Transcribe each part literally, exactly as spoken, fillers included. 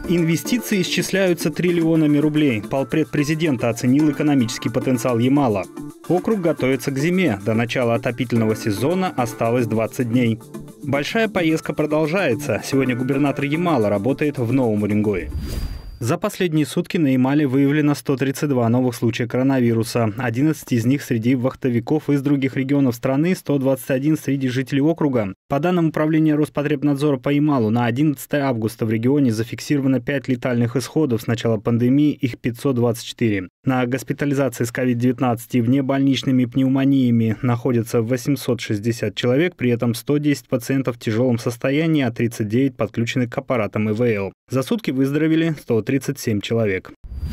Инвестиции исчисляются триллионами рублей. Полпред президента оценил экономический потенциал Ямала. Округ готовится к зиме. До начала отопительного сезона осталось двадцать дней. Большая поездка продолжается. Сегодня губернатор Ямала работает в Новом Уренгое. За последние сутки на Ямале выявлено сто тридцать два новых случая коронавируса. одиннадцать из них среди вахтовиков из других регионов страны, сто двадцать один среди жителей округа. По данным Управления Роспотребнадзора по Ямалу, на одиннадцатое августа в регионе зафиксировано пять летальных исходов. С начала пандемии их пятьсот двадцать четыре. На госпитализации с ковид девятнадцать и внебольничными пневмониями находятся восемьсот шестьдесят человек, при этом сто десять пациентов в тяжелом состоянии, а тридцать девять подключены к аппаратам ИВЛ. За сутки выздоровели сто тридцать семь человек.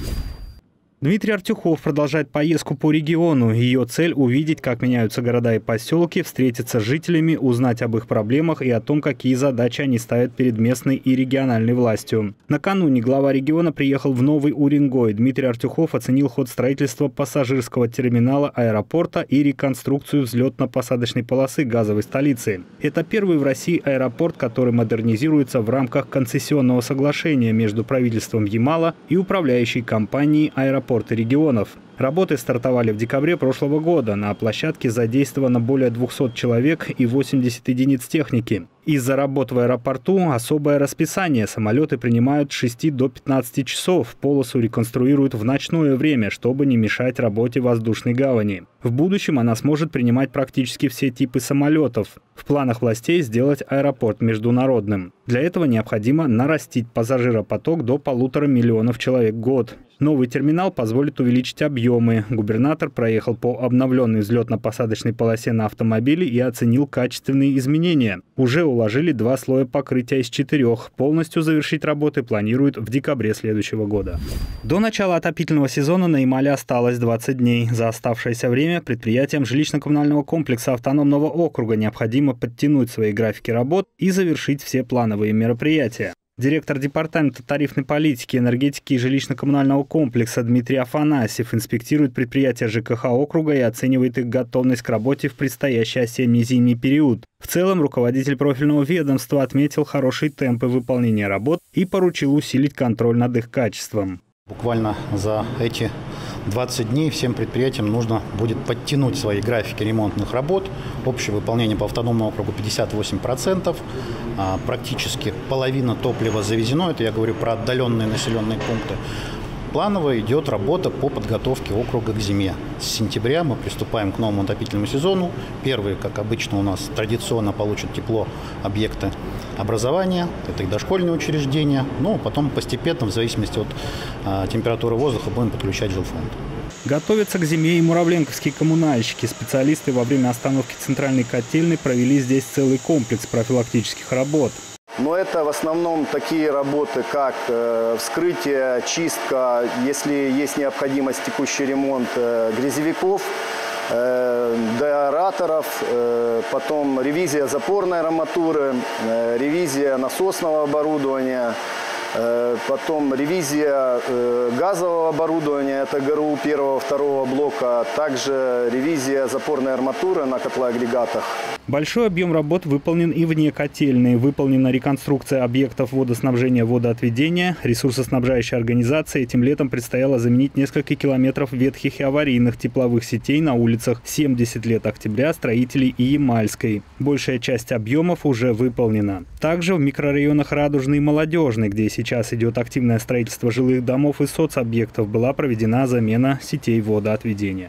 Дмитрий Артюхов продолжает поездку по региону. Ее цель – увидеть, как меняются города и поселки, встретиться с жителями, узнать об их проблемах и о том, какие задачи они ставят перед местной и региональной властью. Накануне глава региона приехал в Новый Уренгой. Дмитрий Артюхов оценил ход строительства пассажирского терминала аэропорта и реконструкцию взлетно-посадочной полосы газовой столицы. Это первый в России аэропорт, который модернизируется в рамках концессионного соглашения между правительством Ямала и управляющей компанией «Аэропорт регионов». Работы стартовали в декабре прошлого года. На площадке задействовано более двухсот человек и восемьдесят единиц техники. Из-за работ в аэропорту особое расписание. Самолеты принимают с шести до пятнадцати часов. Полосу реконструируют в ночное время, чтобы не мешать работе воздушной гавани. В будущем она сможет принимать практически все типы самолетов. В планах властей сделать аэропорт международным. Для этого необходимо нарастить пассажиропоток до полутора миллионов человек в год. Новый терминал позволит увеличить объемы. Губернатор проехал по обновленной взлетно-посадочной полосе на автомобиле и оценил качественные изменения. Уже уложили два слоя покрытия из четырех. Полностью завершить работы планируют в декабре следующего года. До начала отопительного сезона на Ямале осталось двадцать дней. За оставшееся время предприятиям жилищно-коммунального комплекса автономного округа необходимо подтянуть свои графики работ и завершить все плановые мероприятия. Директор департамента тарифной политики, энергетики и жилищно-коммунального комплекса Дмитрий Афанасьев инспектирует предприятия ЖКХ округа и оценивает их готовность к работе в предстоящий осенне-зимний период. В целом, руководитель профильного ведомства отметил хорошие темпы выполнения работ и поручил усилить контроль над их качеством. Буквально за эти двадцать дней всем предприятиям нужно будет подтянуть свои графики ремонтных работ. Общее выполнение по автономному округу пятьдесят восемь процентов. Практически половина топлива завезено. Это я говорю про отдаленные населенные пункты. Планово идет работа по подготовке округа к зиме. С сентября мы приступаем к новому отопительному сезону. Первые, как обычно, у нас традиционно получат тепло объекты образования, это и дошкольные учреждения. Ну, потом постепенно, в зависимости от а, температуры воздуха, будем подключать жилфонд. Готовятся к зиме и муравленковские коммунальщики. Специалисты во время остановки центральной котельной провели здесь целый комплекс профилактических работ. Но это в основном такие работы, как э, вскрытие, чистка, если есть необходимость, текущий ремонт э, грязевиков, э, деаэраторов, э, потом ревизия запорной арматуры, э, ревизия насосного оборудования, э, потом ревизия э, газового оборудования, это ГРУ первого, второго блока, также ревизия запорной арматуры на котлоагрегатах. Большой объем работ выполнен и вне котельной. Выполнена реконструкция объектов водоснабжения, водоотведения. Ресурсоснабжающей организации этим летом предстояло заменить несколько километров ветхих и аварийных тепловых сетей на улицах семьдесят лет Октября, Строителей и Ямальской. Большая часть объемов уже выполнена. Также в микрорайонах Радужный и Молодежный, где сейчас идет активное строительство жилых домов и соцобъектов, была проведена замена сетей водоотведения.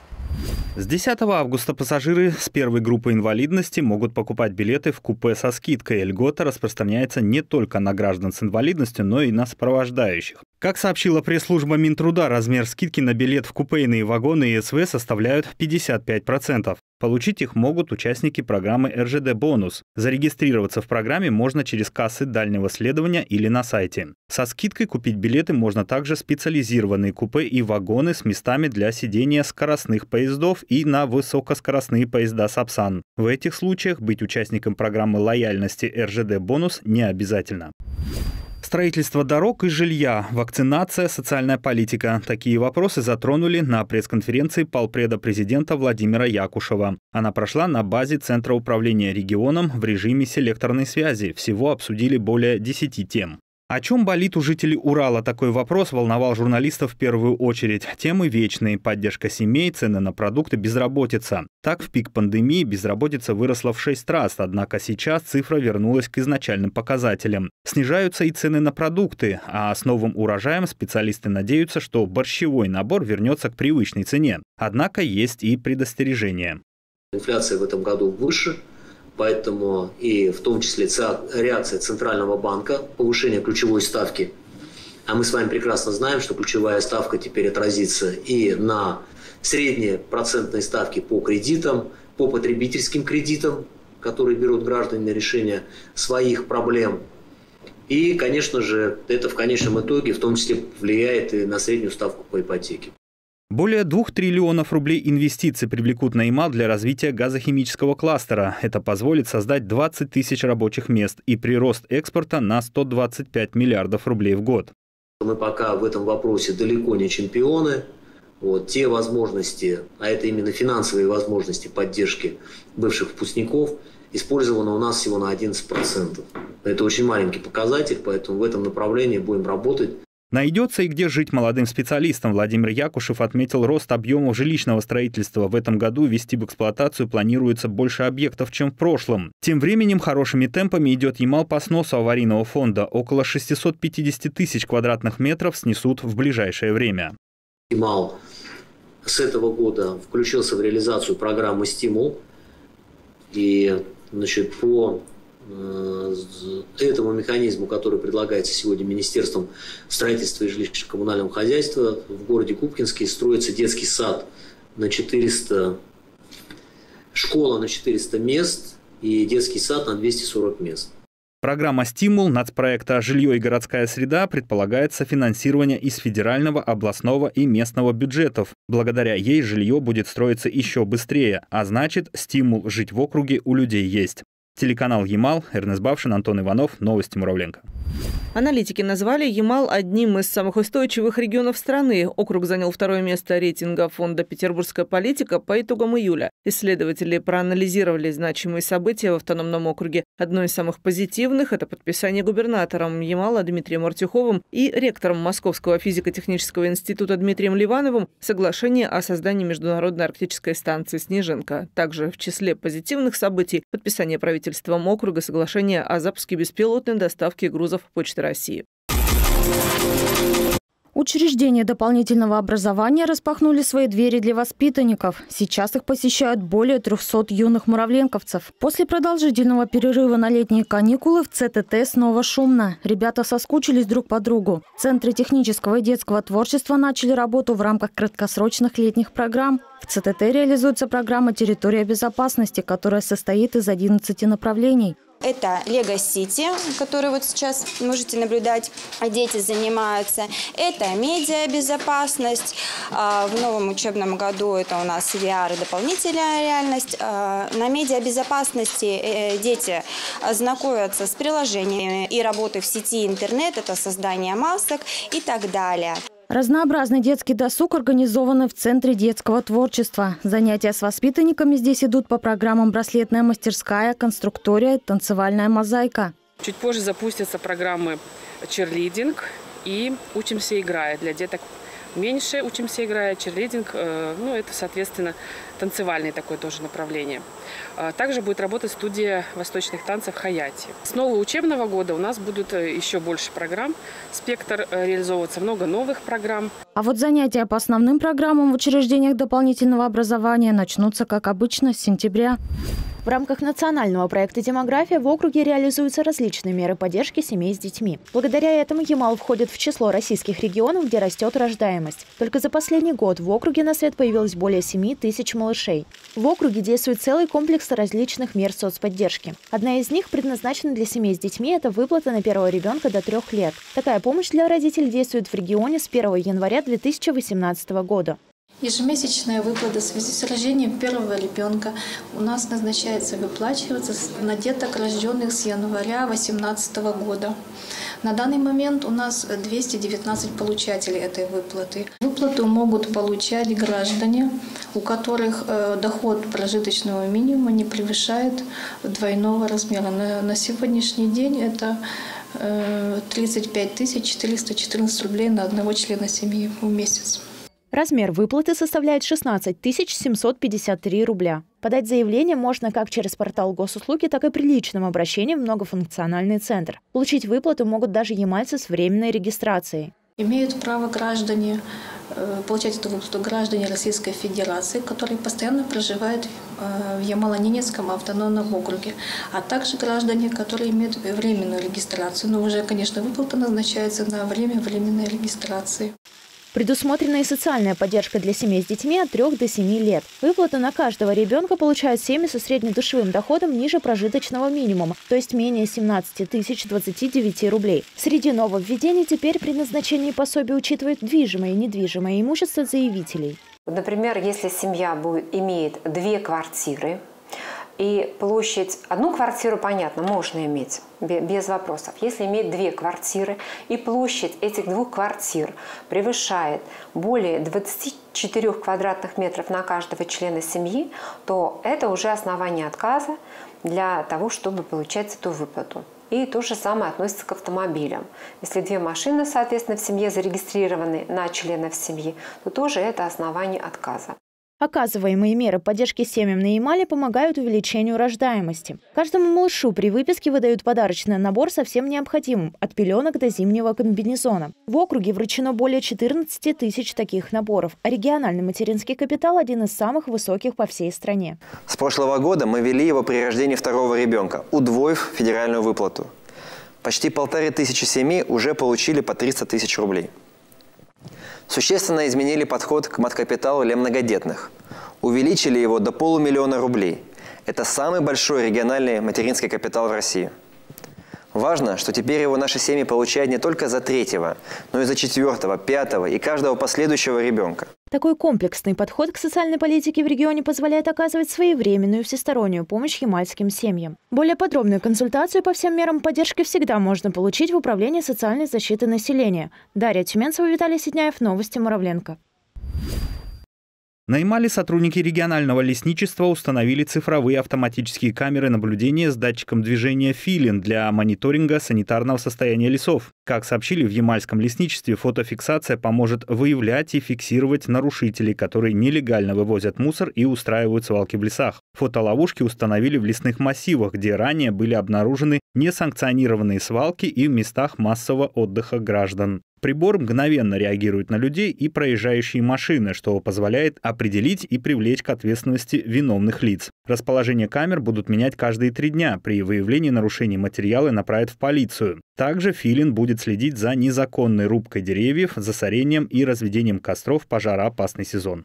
С десятого августа пассажиры с первой группы инвалидности могут покупать билеты в купе со скидкой. Льгота распространяется не только на граждан с инвалидностью, но и на сопровождающих. Как сообщила пресс-служба Минтруда, размер скидки на билет в купейные вагоны и СВ составляют пятьдесят пять процентов. Получить их могут участники программы эр жэ дэ «Бонус». Зарегистрироваться в программе можно через кассы дальнего следования или на сайте. Со скидкой купить билеты можно также специализированные купе и вагоны с местами для сидения скоростных поездов и на высокоскоростные поезда «Сапсан». В этих случаях быть участником программы лояльности эр жэ дэ «Бонус» не обязательно. Строительство дорог и жилья, вакцинация, социальная политика. Такие вопросы затронули на пресс-конференции полпреда президента Владимира Якушева. Она прошла на базе Центра управления регионом в режиме селекторной связи. Всего обсудили более десяти тем. О чем болит у жителей Урала? Такой вопрос волновал журналистов в первую очередь. Темы вечные: поддержка семей, цены на продукты, безработица. Так, в пик пандемии безработица выросла в шесть раз, однако сейчас цифра вернулась к изначальным показателям. Снижаются и цены на продукты, а с новым урожаем специалисты надеются, что борщевой набор вернется к привычной цене. Однако есть и предостережения. Инфляция в этом году выше. Поэтому и в том числе реакция Центрального банка, повышение ключевой ставки. А мы с вами прекрасно знаем, что ключевая ставка теперь отразится и на средние процентные ставки по кредитам, по потребительским кредитам, которые берут граждане на решение своих проблем. И, конечно же, это в конечном итоге в том числе влияет и на среднюю ставку по ипотеке. Более двух триллионов рублей инвестиций привлекут на Ямал для развития газохимического кластера. Это позволит создать двадцать тысяч рабочих мест и прирост экспорта на сто двадцать пять миллиардов рублей в год. Мы пока в этом вопросе далеко не чемпионы. Вот, те возможности, а это именно финансовые возможности поддержки бывших выпускников, использовано у нас всего на одиннадцать процентов. Это очень маленький показатель, поэтому в этом направлении будем работать. Найдется и где жить молодым специалистам. Владимир Якушев отметил рост объемов жилищного строительства. В этом году ввести в эксплуатацию планируется больше объектов, чем в прошлом. Тем временем хорошими темпами идет Ямал по сносу аварийного фонда. Около шестисот пятидесяти тысяч квадратных метров снесут в ближайшее время. Ямал с этого года включился в реализацию программы «Стимул». И значит, по этому механизму, который предлагается сегодня Министерством строительства и жилищно-коммунального хозяйства, в городе Купкинске строится детский сад на четыреста, школа на четыреста мест и детский сад на двести сорок мест. Программа «Стимул» нацпроекта «Жилье и городская среда» предполагает софинансирование из федерального, областного и местного бюджетов. Благодаря ей жилье будет строиться еще быстрее, а значит, стимул жить в округе у людей есть. Телеканал «Ямал», Эрнест Бавшин, Антон Иванов, новости Муравленко. Аналитики назвали Ямал одним из самых устойчивых регионов страны. Округ занял второе место рейтинга фонда «Петербургская политика» по итогам июля. Исследователи проанализировали значимые события в автономном округе. Одно из самых позитивных – это подписание губернатором Ямала Дмитрием Артюховым и ректором Московского физико-технического института Дмитрием Ливановым соглашение о создании международной арктической станции «Снежинка». Также в числе позитивных событий – подписание правительством округа соглашения о запуске беспилотной доставки грузов Почты России. Учреждения дополнительного образования распахнули свои двери для воспитанников. Сейчас их посещают более трёхсот юных муравленковцев. После продолжительного перерыва на летние каникулы в ЦТТ снова шумно. Ребята соскучились друг по другу. Центры технического и детского творчества начали работу в рамках краткосрочных летних программ. В ЦТТ реализуется программа «Территория безопасности», которая состоит из одиннадцати направлений. Это Лего Сити, который вот сейчас можете наблюдать, дети занимаются. Это медиабезопасность. В новом учебном году это у нас ви ар и дополнительная реальность. На медиабезопасности дети знакомятся с приложениями и работой в сети интернет, это создание масок и так далее. Разнообразный детский досуг организованы в Центре детского творчества. Занятия с воспитанниками здесь идут по программам «Браслетная мастерская», «Конструктория», «Танцевальная мозаика». Чуть позже запустятся программы «Черлидинг» и «Учимся играя» для деток меньше. «Учимся играя», «Черлидинг», ну это, соответственно, танцевальное такое тоже направление. Также будет работать студия восточных танцев «Хаяти». С нового учебного года у нас будут еще больше программ. Спектр реализовываться, много новых программ. А вот занятия по основным программам в учреждениях дополнительного образования начнутся, как обычно, с сентября. В рамках национального проекта «Демография» в округе реализуются различные меры поддержки семей с детьми. Благодаря этому Ямал входит в число российских регионов, где растет рождаемость. Только за последний год в округе на свет появилось более семи тысяч малышей. В округе действует целый комплекс различных мер соцподдержки. Одна из них предназначена для семей с детьми – это выплата на первого ребенка до трех лет. Такая помощь для родителей действует в регионе с первого января две тысячи восемнадцатого года. Ежемесячная выплата в связи с рождением первого ребенка у нас назначается выплачиваться на деток, рожденных с января две тысячи восемнадцатого года. На данный момент у нас двести девятнадцать получателей этой выплаты. Выплату могут получать граждане, у которых доход прожиточного минимума не превышает двойного размера. На сегодняшний день это тридцать пять тысяч четыреста четырнадцать рублей на одного члена семьи в месяц. Размер выплаты составляет шестнадцать тысяч семьсот пятьдесят три рубля. Подать заявление можно как через портал госуслуги, так и при личном обращении в многофункциональный центр. Получить выплату могут даже ямальцы с временной регистрацией. Имеют право граждане получать эту выплату граждане Российской Федерации, которые постоянно проживают в Ямало-Ненецком автономном округе, а также граждане, которые имеют временную регистрацию. Но уже, конечно, выплата назначается на время временной регистрации. Предусмотрена и социальная поддержка для семей с детьми от трёх до семи лет. Выплату на каждого ребенка получают семьи со среднедушевым доходом ниже прожиточного минимума, то есть менее семнадцати тысяч двадцати девяти рублей. Среди нововведений теперь при назначении пособия учитывают движимое и недвижимое имущество заявителей. Например, если семья будет, имеет две квартиры, и площадь, одну квартиру, понятно, можно иметь, без вопросов. Если иметь две квартиры, и площадь этих двух квартир превышает более двадцати четырёх квадратных метров на каждого члена семьи, то это уже основание отказа для того, чтобы получать эту выплату. И то же самое относится к автомобилям. Если две машины, соответственно, в семье зарегистрированы на членов семьи, то тоже это основание отказа. Оказываемые меры поддержки семьям на Ямале помогают увеличению рождаемости. Каждому малышу при выписке выдают подарочный набор со всем необходимым, от пеленок до зимнего комбинезона. В округе вручено более четырнадцати тысяч таких наборов, а региональный материнский капитал – один из самых высоких по всей стране. С прошлого года мы ввели его при рождении второго ребенка, удвоив федеральную выплату. Почти полторы тысячи семей уже получили по триста тысяч рублей. Существенно изменили подход к маткапиталу для многодетных. Увеличили его до полумиллиона рублей. Это самый большой региональный материнский капитал в России. Важно, что теперь его наши семьи получают не только за третьего, но и за четвертого, пятого и каждого последующего ребенка. Такой комплексный подход к социальной политике в регионе позволяет оказывать своевременную всестороннюю помощь ямальским семьям. Более подробную консультацию по всем мерам поддержки всегда можно получить в Управлении социальной защиты населения. Дарья Тюменцева, Виталий Сидняев, Новости Муравленко. На Ямале сотрудники регионального лесничества установили цифровые автоматические камеры наблюдения с датчиком движения филин для мониторинга санитарного состояния лесов. Как сообщили в ямальском лесничестве, фотофиксация поможет выявлять и фиксировать нарушителей, которые нелегально вывозят мусор и устраивают свалки в лесах. Фотоловушки установили в лесных массивах, где ранее были обнаружены несанкционированные свалки и в местах массового отдыха граждан. Прибор мгновенно реагирует на людей и проезжающие машины, что позволяет определить и привлечь к ответственности виновных лиц. Расположение камер будут менять каждые три дня. При выявлении нарушений материалы направят в полицию. Также филин будет следить за незаконной рубкой деревьев, засорением и разведением костров в пожароопасный сезон.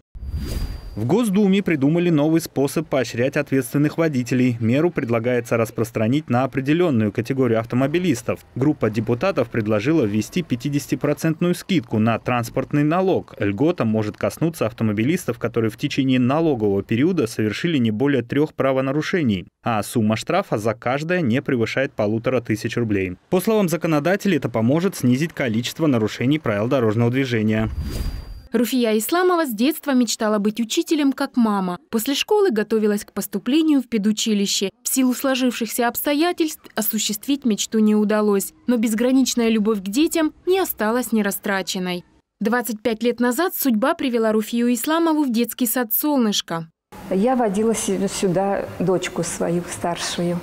В Госдуме придумали новый способ поощрять ответственных водителей. Меру предлагается распространить на определенную категорию автомобилистов. Группа депутатов предложила ввести пятидесятипроцентную скидку на транспортный налог. Льгота может коснуться автомобилистов, которые в течение налогового периода совершили не более трех правонарушений, а сумма штрафа за каждое не превышает полутора тысяч рублей. По словам законодателей, это поможет снизить количество нарушений правил дорожного движения. Руфия Исламова с детства мечтала быть учителем, как мама. После школы готовилась к поступлению в педучилище. В силу сложившихся обстоятельств осуществить мечту не удалось. Но безграничная любовь к детям не осталась нерастраченной. двадцать пять лет назад судьба привела Руфию Исламову в детский сад «Солнышко». Я водила сюда дочку свою старшую.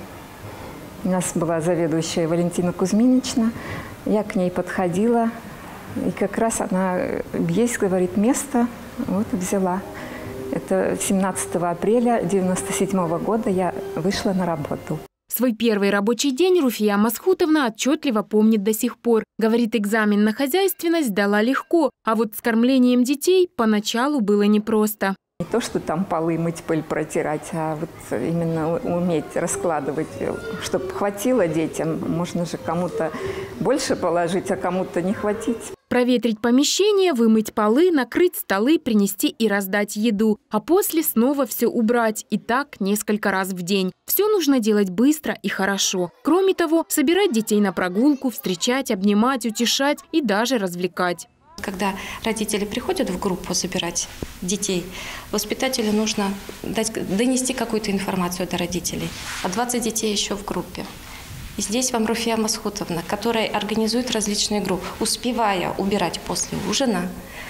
У нас была заведующая Валентина Кузьминична. Я к ней подходила. И как раз она, есть, говорит, место, вот взяла. Это семнадцатого апреля девяносто седьмого года я вышла на работу. Свой первый рабочий день Руфия Масхутовна отчетливо помнит до сих пор. Говорит, экзамен на хозяйственность дала легко, а вот с кормлением детей поначалу было непросто. Не то, что там полы мыть, пыль протирать, а вот именно уметь раскладывать, чтобы хватило детям. Можно же кому-то больше положить, а кому-то не хватить. Проветрить помещение, вымыть полы, накрыть столы, принести и раздать еду. А после снова все убрать. И так несколько раз в день. Все нужно делать быстро и хорошо. Кроме того, собирать детей на прогулку, встречать, обнимать, утешать и даже развлекать. Когда родители приходят в группу забирать детей, воспитателю нужно дать, донести какую-то информацию до родителей. А двадцать детей еще в группе. И здесь вам Руфия Масхутовна, которая организует различные группы, успевая убирать после ужина.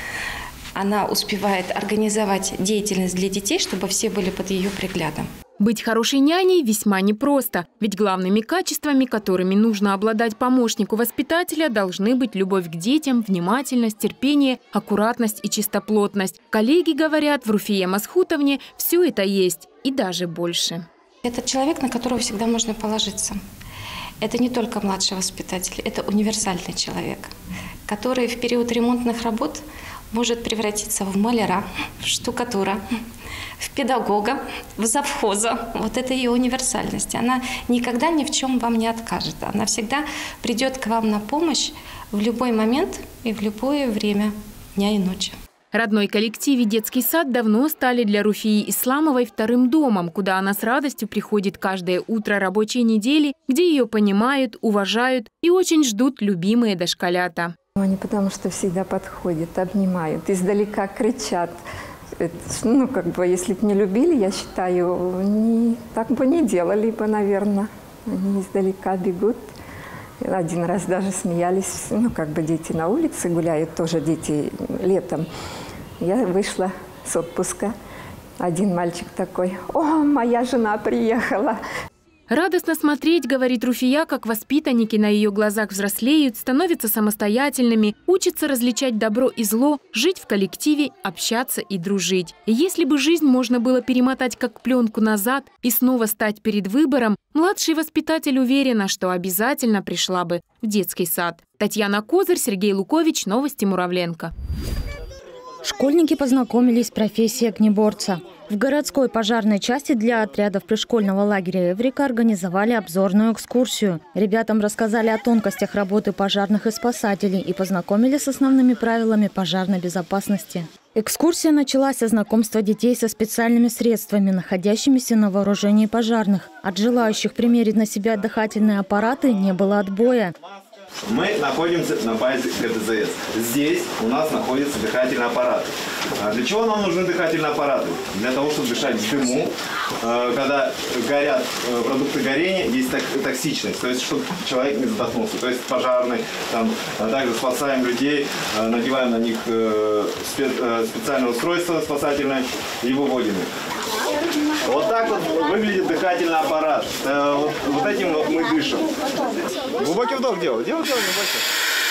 Она успевает организовать деятельность для детей, чтобы все были под ее приглядом. Быть хорошей няней весьма непросто, ведь главными качествами, которыми нужно обладать помощнику воспитателя, должны быть любовь к детям, внимательность, терпение, аккуратность и чистоплотность. Коллеги говорят, в Руфие Масхутовне все это есть и даже больше. Это человек, на которого всегда можно положиться. Это не только младший воспитатель, это универсальный человек, который в период ремонтных работ может превратиться в маляра, в штукатура, в педагога, в завхоза. Вот это ее универсальность. Она никогда ни в чем вам не откажет. Она всегда придет к вам на помощь в любой момент и в любое время дня и ночи. Родной коллектив и детский сад давно стали для Руфии Исламовой вторым домом, куда она с радостью приходит каждое утро рабочей недели, где ее понимают, уважают и очень ждут любимые дошколята. Они потому что всегда подходят, обнимают, издалека кричат. Это, ну, как бы, если бы не любили, я считаю, не, так бы не делали бы, наверное. Они издалека бегут. Один раз даже смеялись, ну, как бы дети на улице гуляют, тоже дети летом. Я вышла с отпуска. Один мальчик такой: «О, моя жена приехала». Радостно смотреть, говорит Руфия, как воспитанники на ее глазах взрослеют, становятся самостоятельными, учатся различать добро и зло, жить в коллективе, общаться и дружить. И если бы жизнь можно было перемотать как пленку назад и снова стать перед выбором, младший воспитатель уверена, что обязательно пришла бы в детский сад. Татьяна Козырь, Сергей Лукович, новости Муравленко. Школьники познакомились с профессией огнеборца. В городской пожарной части для отрядов пришкольного лагеря «Эврика» организовали обзорную экскурсию. Ребятам рассказали о тонкостях работы пожарных и спасателей и познакомили с основными правилами пожарной безопасности. Экскурсия началась со знакомства детей со специальными средствами, находящимися на вооружении пожарных. От желающих примерить на себя дыхательные аппараты не было отбоя. Мы находимся на базе гэ тэ зэ эс. Здесь у нас находятся дыхательные аппараты. Для чего нам нужны дыхательные аппараты? Для того, чтобы дышать в дыму. Когда горят продукты горения, есть токсичность, то есть чтобы человек не задохнулся. То есть пожарный, там, также спасаем людей, надеваем на них специальное устройство спасательное и выводим их. Вот так вот выглядит дыхательный аппарат. Вот, вот этим вот мы дышим. Глубокий вдох делаем. Делаем, делаем глубокий.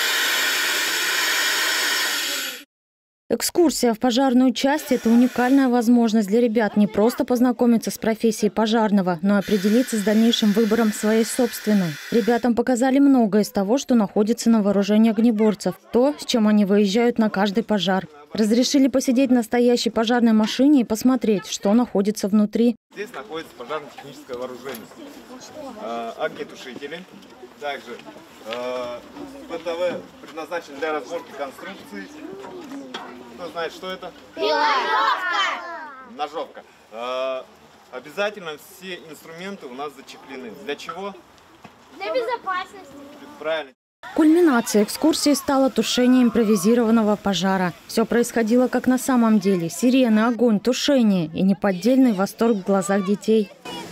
Экскурсия в пожарную часть – это уникальная возможность для ребят не просто познакомиться с профессией пожарного, но и определиться с дальнейшим выбором своей собственной. Ребятам показали многое из того, что находится на вооружении огнеборцев, то, с чем они выезжают на каждый пожар. Разрешили посидеть в настоящей пожарной машине и посмотреть, что находится внутри. Здесь находится пожарно-техническое вооружение. Э, огнетушители. Также э, пэ тэ вэ предназначен для разборки конструкций. Кто знает, что это? Ножовка! Ножовка. Э, обязательно все инструменты у нас зачехлены. Для чего? Для безопасности. Правильно. Кульминацией экскурсии стало тушение импровизированного пожара. Все происходило как на самом деле. Сирены, огонь, тушение и неподдельный восторг в глазах детей.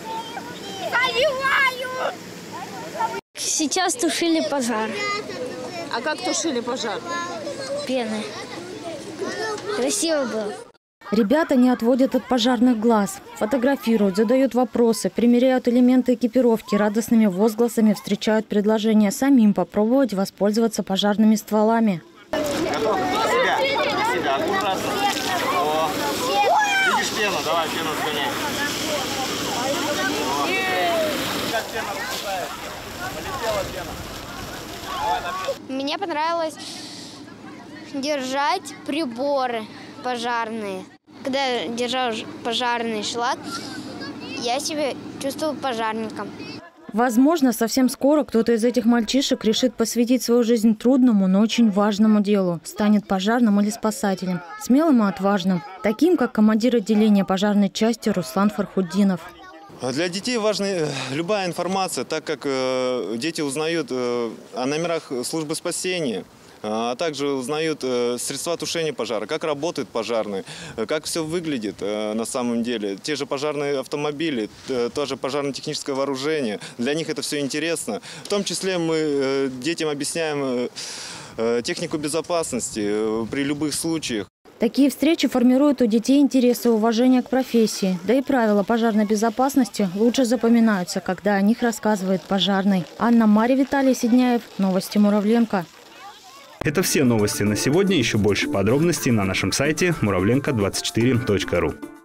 Сейчас тушили пожар. А как тушили пожар? Пеной. Красиво было. Ребята не отводят от пожарных глаз. Фотографируют, задают вопросы, примеряют элементы экипировки, радостными возгласами встречают предложение самим попробовать воспользоваться пожарными стволами. Готов? Себя. Себя. Аккуратно. О. Видишь пену? Давай пену сгоняй. Как пена распускает? Полетела пена. Давай на пену. Мне понравилось держать приборы пожарные. Когда я держал пожарный шланг, я себя чувствовал пожарником. Возможно, совсем скоро кто-то из этих мальчишек решит посвятить свою жизнь трудному, но очень важному делу. Станет пожарным или спасателем. Смелым и отважным. Таким, как командир отделения пожарной части Руслан Фархуддинов. Для детей важна любая информация, так как дети узнают о номерах службы спасения, а также узнают средства тушения пожара, как работают пожарные, как все выглядит на самом деле. Те же пожарные автомобили, тоже пожарно-техническое вооружение. Для них это все интересно. В том числе мы детям объясняем технику безопасности при любых случаях. Такие встречи формируют у детей интерес и уважение к профессии. Да и правила пожарной безопасности лучше запоминаются, когда о них рассказывает пожарный. Анна Мария, Виталий Сидняев. Новости Муравленко. Это все новости на сегодня. Еще больше подробностей на нашем сайте муравленко двадцать четыре точка ру.